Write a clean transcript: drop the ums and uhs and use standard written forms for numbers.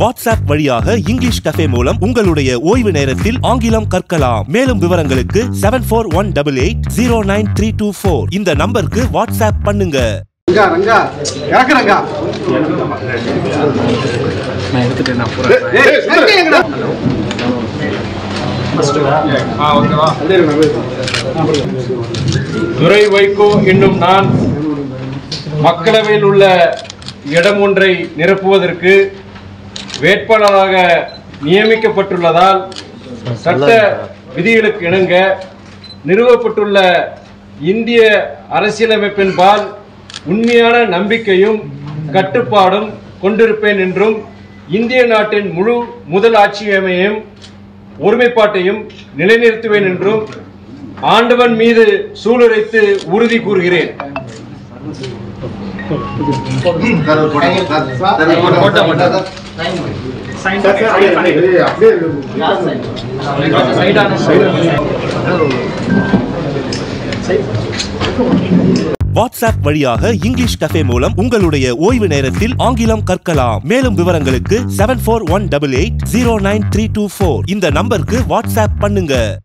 WhatsApp வழியாக English cafe மூலம் உங்களுடைய ஓய்வு நேரத்தில் ஆங்கிலம் கற்கலாம். மேலும் விவரங்களுக்கு 7418809324 இந்த நம்பருக்கு வாட்ஸ்அப் பண்ணுங்க. துரை வைகோ என்னும் நான் மக்களவையில் உள்ள இடம் ஒன்றை நிரப்புவதற்கு வேட்பாளராக நியமிக்கப்பட்டுள்ளதால் சட்ட விதிகளுக்கு இணங்க நிறுவப்பட்டுள்ள இந்திய அரசியலமைப்பின்பால் உண்மையான நம்பிக்கையும் கட்டுப்பாடும் கொண்டிருப்பேன் என்றும் இந்திய நாட்டின் முழு முதல் ஆட்சியமையும் ஒருமைப்பாட்டையும் நிலைநிறுத்துவேன் என்றும் ஆண்டவன் மீது சூளுரைத்து உறுதி கூறுகிறேன். வாட்ஸ்அப் வழியாக இங்கிலீஷ் கஃபே மூலம் உங்களுடைய ஓய்வு நேரத்தில் ஆங்கிலம் கற்கலாம். மேலும் விவரங்களுக்கு 7418809324 இந்த நம்பருக்கு வாட்ஸ்அப் பண்ணுங்க.